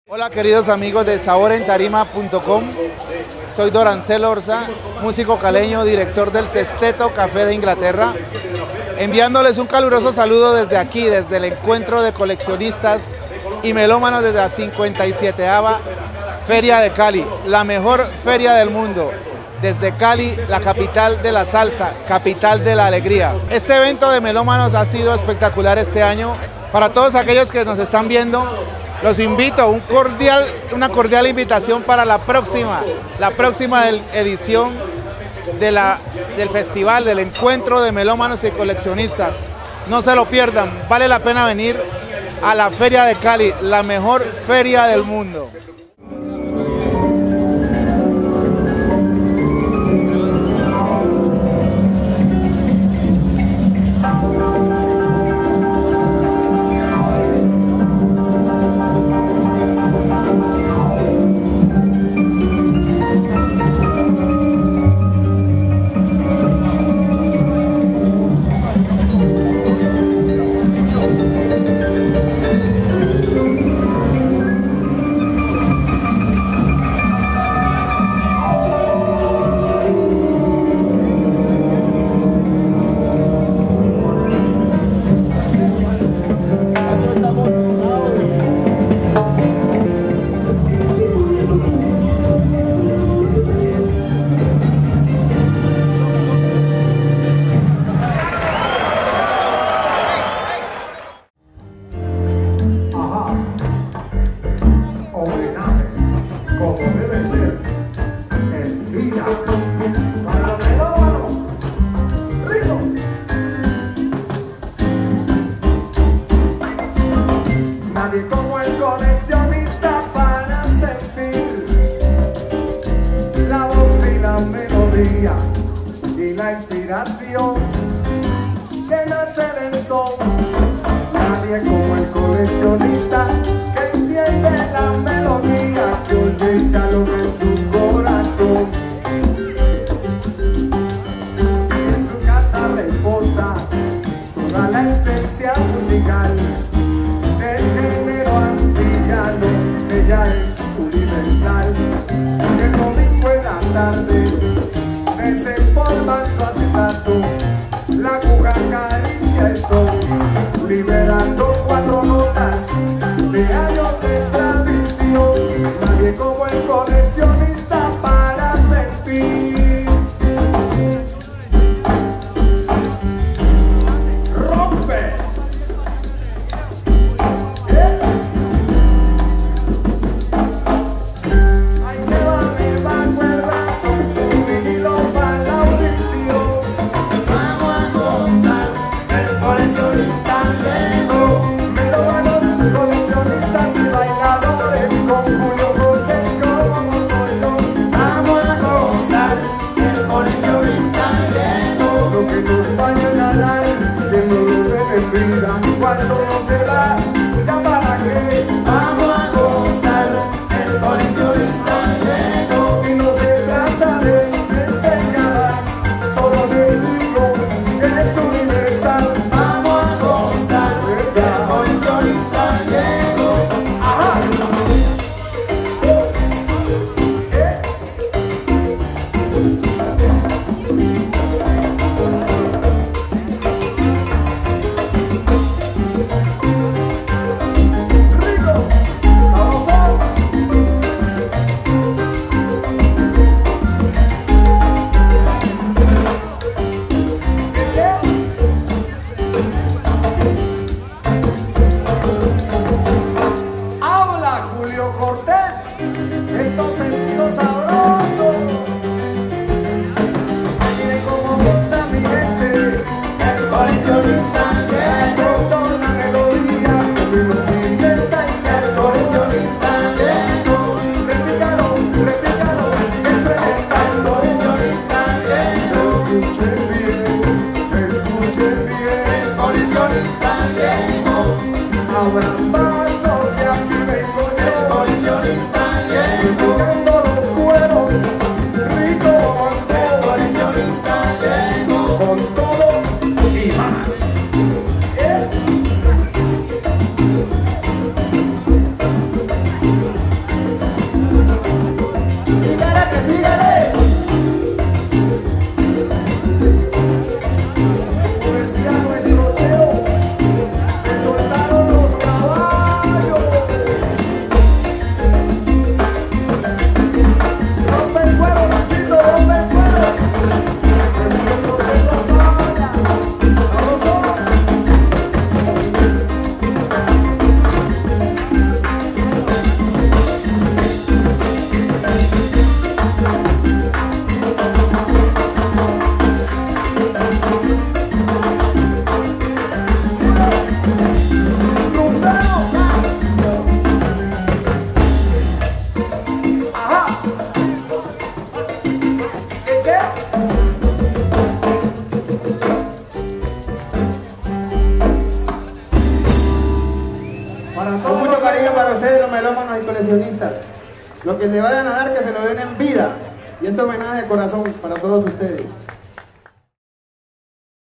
Hola queridos amigos de saborentarima.com, soy Dorancel Orza, músico caleño, director del Sesteto Café de Inglaterra, enviándoles un caluroso saludo desde aquí, desde el encuentro de coleccionistas y melómanos desde la 57ª Feria de Cali, la mejor feria del mundo. Desde Cali, la capital de la salsa, capital de la alegría. Este evento de melómanos ha sido espectacular este año. Para todos aquellos que nos están viendo, los invito, una cordial invitación para la próxima edición del festival, del encuentro de melómanos y coleccionistas. No se lo pierdan, vale la pena venir a la Feria de Cali, la mejor feria del mundo. Nadie como el coleccionista para sentir la voz y la melodía y la inspiración que nace del son. Nadie como el coleccionista que entiende la melodía que oye y se aloja en su corazón. En su casa reposa toda la esencia musical del género antillano, que ya es universal. El domingo en la tarde desempolvan su acetato, la aguja acaricia el sol, liberando cuatro notas de ustedes los melómanos y coleccionistas. Lo que le vayan a dar, que se lo den en vida. Y este homenaje de corazón para todos ustedes.